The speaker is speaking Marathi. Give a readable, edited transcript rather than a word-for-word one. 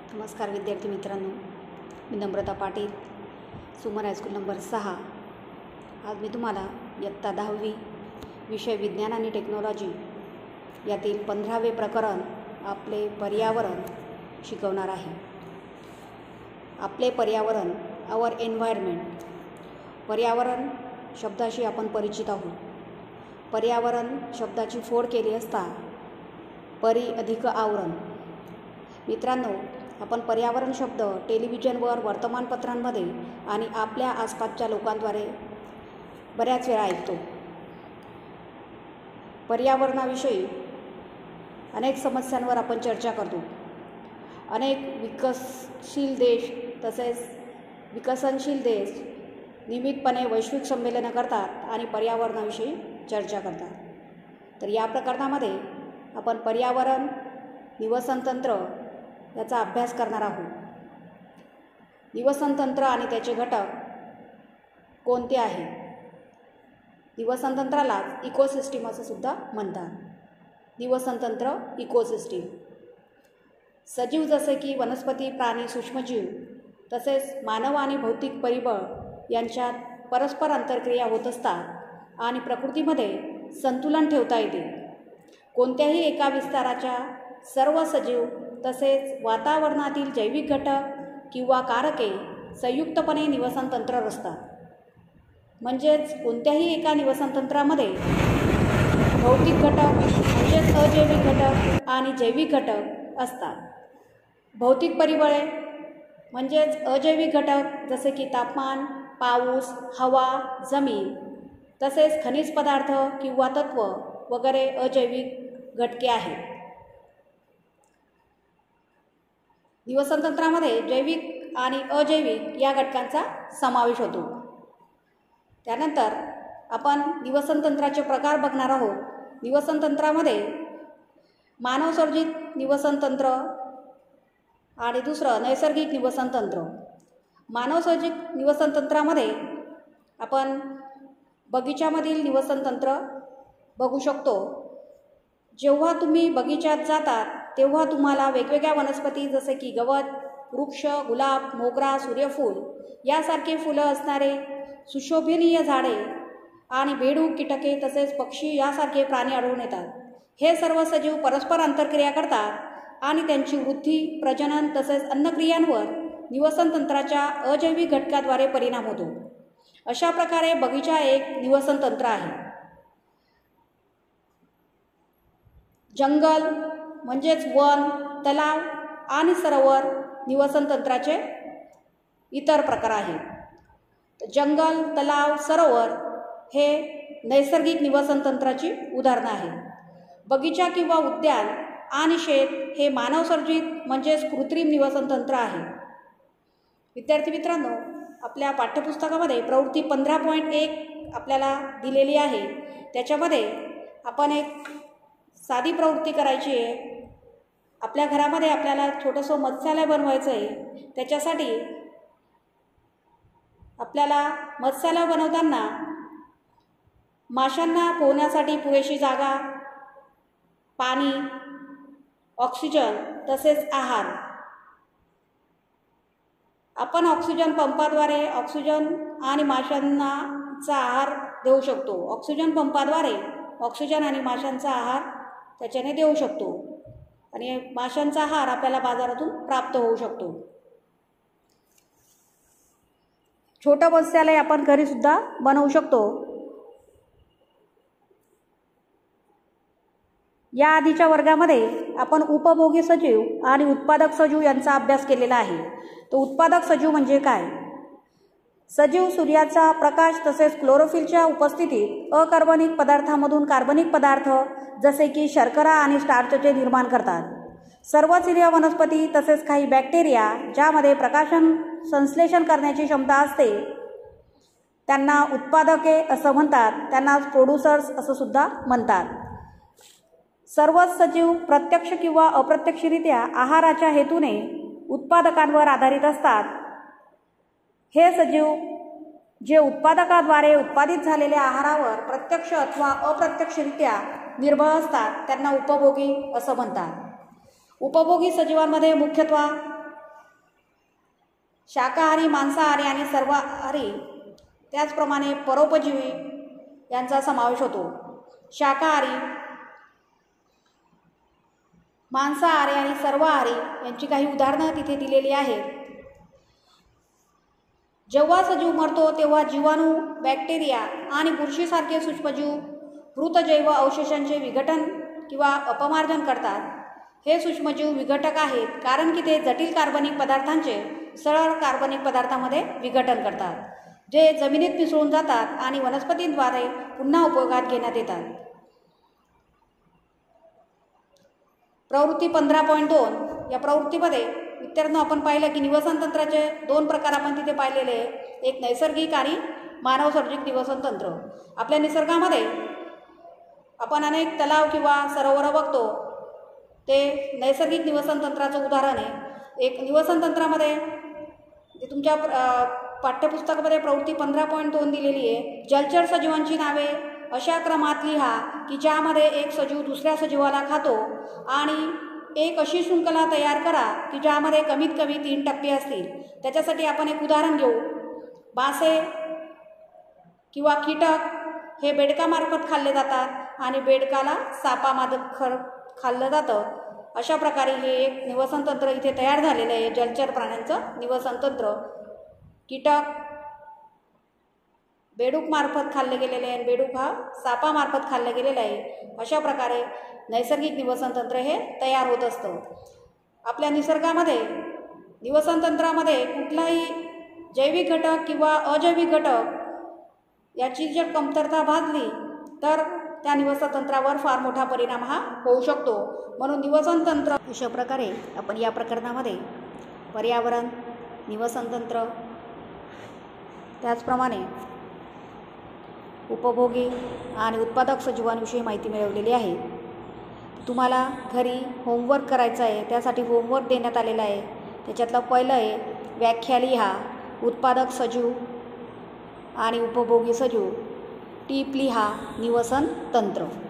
नमस्कार विद्यार्थी मित्रांनो, मी नम्रता पाटील, सुमन हायस्कूल नंबर 6. आज मी तुम्हाला इयत्ता 10वी विषय विज्ञान आणि टेक्नॉलॉजी यातील 15वे प्रकरण आपले पर्यावरण शिकवणार आहे. आपले पर्यावरण, आवर एन्व्हायरमेंट. पर्यावरण शब्दाशी आपण परिचित आहोत. पर्यावरण शब्दाची फोड केली असता परी अधिक आवरण. मित्रांनो, आपण पर्यावरण शब्द टेलिव्हिजनवर, वर्तमानपत्रांमध्ये आणि आपल्या आसपासच्या लोकांद्वारे बऱ्याच वेळा ऐकतो. पर्यावरणाविषयी अनेक समस्यांवर आपण चर्चा करतो. अनेक विकसशील देश तसेच विकसनशील देश नियमितपणे वैश्विक संमेलनं करतात आणि पर्यावरणाविषयी चर्चा करतात. तर या प्रकरणामध्ये आपण पर्यावरण, निवसन तंत्र याचा अभ्यास करणार आहोत. निवसन तंत्र आणि त्याचे घटक कोणते आहेत? निवसन तंत्राला इकोसिस्टीम असं सुद्धा म्हणतात. निवसन तंत्र, इकोसिस्टीम. सजीव जसे की वनस्पती, प्राणी, सूक्ष्मजीव तसेच मानव आणि भौतिक परिबळ यांच्यात परस्पर आंतरक्रिया होत असतात आणि प्रकृतीमध्ये संतुलन ठेवता येते. कोणत्याही एका विस्ताराच्या सर्व सजीव तसेच वातावरणातील जैविक घटक किंवा कारके संयुक्तपणे निवसन तंत्र रचतात. म्हणजेच कोणत्याही एका निवसन तंत्रामध्ये भौतिक घटक म्हणजेच अजैविक घटक आणि जैविक घटक असतात. भौतिक परिबळे म्हणजेच अजैविक घटक जसे की तापमान, पाऊस, हवा, जमीन तसेच खनिज पदार्थ किंवा तत्व वगैरे अजैविक घटके आहेत. निवसन तंत्रामध्ये जैविक आणि अजैविक या घटकांचा समावेश होतो. त्यानंतर आपण निवसन तंत्राचे प्रकार बघणार आहोत. निवसन तंत्रामध्ये मानवसर्जित निवसन तंत्र आणि दुसरं नैसर्गिक निवसन तंत्र. मानवसर्जित निवसन तंत्रामध्ये आपण बगीच्यामधील निवसन तंत्र बघू शकतो. जेव्हा तुम्ही बगीच्यात जातात तेव्हा तुम्हाला वेगवेगळ्या वनस्पती जसे की गवत, वृक्ष, गुलाब, मोगरा, सूर्यफूल यासारखे फुलं असणारे सुशोभनीय झाडे आणि बेडूक, कीटके तसेच पक्षी यासारखे प्राणी आढळून येतात. हे सर्व सजीव परस्पर आंतरक्रिया करतात आणि त्यांची वृद्धी, प्रजनन तसेच अन्नक्रियांवर निवसन तंत्राच्या अजैविक घटकाद्वारे परिणाम होतो. अशा प्रकारे बगीचा एक निवसन तंत्र आहे. जंगल म्हणजेच वन, तलाव आणि सरोवर निवसन तंत्राचे इतर प्रकार आहेत. जंगल, तलाव, सरोवर हे नैसर्गिक निवसन तंत्राची उदाहरणं आहेत. बगीचा किंवा उद्यान आणि शेत हे मानवसर्जित म्हणजेच कृत्रिम निवसन तंत्र आहे. विद्यार्थी मित्रांनो, आपल्या पाठ्यपुस्तकामध्ये प्रवृत्ती 15.1 आपल्याला दिलेली आहे. त्याच्यामध्ये आपण एक साधी प्रवृत्ती करायची आहे. आपल्या घरामध्ये आपल्याला छोटंसं मत्स्यालय बनवायचं आहे. त्याच्यासाठी आपल्याला मत्स्यालय बनवताना माशांना पोहण्यासाठी पुरेशी जागा, पाणी, ऑक्सिजन तसेच आहार. आपण ऑक्सिजन पंपाद्वारे ऑक्सिजन आणि माशांनाचा आहार देऊ शकतो. ऑक्सिजन पंपाद्वारे ऑक्सिजन आणि माशांचा आहार त्याच्याने देऊ शकतो आणि माशांचा आहार आपल्याला बाजारातून प्राप्त होऊ शकतो. छोटं मत्स्यालय आपण घरीसुद्धा बनवू शकतो. या आधीच्या वर्गामध्ये आपण उपभोगी सजीव आणि उत्पादक सजीव यांचा अभ्यास केलेला आहे. तर उत्पादक सजीव म्हणजे काय? सजीव सूर्याचा प्रकाश तसेच क्लोरोफिलच्या उपस्थितीत अकार्बनिक पदार्थामधून कार्बनिक पदार्थ जसे की शर्करा आणि स्टार्चचे निर्माण करतात. सर्वच हिरव्या वनस्पती तसेच काही बॅक्टेरिया ज्यामध्ये प्रकाशन संश्लेषण करण्याची क्षमता असते त्यांना उत्पादके असं म्हणतात. त्यांना प्रोड्युसर्स असं सुद्धा म्हणतात. सर्वच सजीव प्रत्यक्ष किंवा अप्रत्यक्षरित्या आहाराच्या हेतूने उत्पादकांवर आधारित असतात. हे सजीव जे उत्पादकाद्वारे उत्पादित झालेल्या आहारावर प्रत्यक्ष अथवा अप्रत्यक्षरित्या निर्भर असतात त्यांना उपभोगी असं म्हणतात. उपभोगी सजीवांमध्ये मुख्यतः शाकाहारी, मांसाहारी आणि सर्वाहारी, त्याचप्रमाणे परोपजीवी यांचा समावेश होतो. शाकाहारी, मांसाहारी आणि सर्वाहारी यांची काही उदाहरणं तिथे दिलेली आहेत. जेव्हा सजीव मरतो तेव्हा जीवाणू, बॅक्टेरिया आणि बुरशीसारखे सूक्ष्मजीव मृतजैव अवशेषांचे विघटन किंवा अपमार्जन करतात. हे सूक्ष्मजीव विघटक आहेत कारण की ते जटिल कार्बनिक पदार्थांचे सरळ कार्बनिक पदार्थामध्ये विघटन करतात, जे जमिनीत मिसळून जातात आणि वनस्पतींद्वारे पुन्हा उपयोगात घेण्यात येतात. प्रवृत्ती 15.2 या प्रवृत्तीमध्ये मित्रांनो आपण पाहिलं की निवसन तंत्राचे 2 प्रकार आपण तिथे पाहिलेले आहे. एक नैसर्गिक आणि मानवसर्जित निवसन तंत्र. आपल्या निसर्गामध्ये आपण अनेक तलाव किंवा सरोवर बघतो, ते नैसर्गिक निवसन तंत्राचं उदाहरण आहे. एक निवसन तंत्रामध्ये जे तुमच्या पाठ्यपुस्तकामध्ये प्रवृत्ती 15.2 दिलेली आहे. जलचर सजीवांची नावे अशा क्रमात लिहा की ज्यामध्ये एक सजीव दुसऱ्या सजीवाला खातो आणि एक अशी शृंखला तयार करा की ज्यामध्ये कमीत कमी 3 टप्पे असतील. त्याच्यासाठी आपण एक उदाहरण घेऊ. मासे किंवा कीटक हे बेडकामार्फत खाल्ले जातात आणि बेडकाला सापामार्फत खाल्लं जातं. अशा प्रकारे हे एक निवसन तंत्र इथे तयार झालेलं आहे. जलचर प्राण्यांचं निवसन तंत्र. कीटक बेडूकमार्फत खाल्ले गेलेले आहे आणि बेडूक हा सापामार्फत खाल्लं गेलेलं आहे. अशा प्रकारे नैसर्गिक निवसन तंत्र हे तयार होत असतं. आपल्या निसर्गामध्ये निवसन तंत्रामध्ये कुठलाही जैविक घटक किंवा अजैविक घटक याची जर कमतरता भासली तर त्या निवसन तंत्रावर फार मोठा परिणाम हा होऊ शकतो. म्हणून निवसन तंत्र अशा प्रकारे आपण या प्रकरणामध्ये पर्यावरण, निवसन तंत्र, त्याचप्रमाणे उपभोगी आणि उत्पादक सजीवांविषयी माहिती मिळवलेली आहे. तुम्हाला घरी होमवर्क करायचं आहे, त्यासाठी होमवर्क देण्यात आलेला आहे. त्याच्यातलं पहिलं आहे व्याख्या लिहा, उत्पादक सजीव आणि उपभोगी सजीव. टीप लिहा, निवसन तंत्र.